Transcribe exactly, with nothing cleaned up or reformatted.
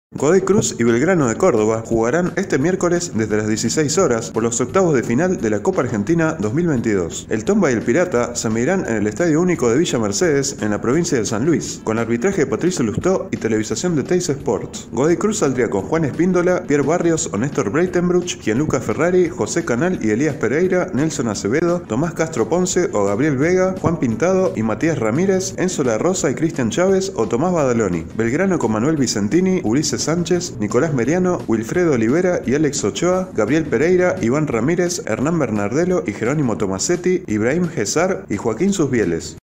Godoy Cruz y Belgrano de Córdoba jugarán este miércoles desde las dieciséis horas por los octavos de final de la Copa Argentina dos mil veintidós. El Tomba y el Pirata se medirán en el Estadio Único de Villa Mercedes, en la provincia de San Luis, con arbitraje de Patricio Lustó y televisación de Teis Sports. Godoy Cruz saldría con Juan Espíndola, Pierre Barrios o Néstor Breitenbruch, Gianluca Ferrari, José Canal y Elías Pereira, Nelson Acevedo, Tomás Castro Ponce o Gabriel Vega, Juan Pintado y Matías Ramírez, Enzo La Rosa y Cristian Chávez o Tomás Badaloni. Belgrano con Manuel Vicentini, Ulises Sánchez, Nicolás Meriano, Wilfredo Olivera y Alex Ochoa, Gabriel Pereira, Iván Ramírez, Hernán Bernardelo y Jerónimo Tomasetti, Ibrahim Gesar y Joaquín Susbieles.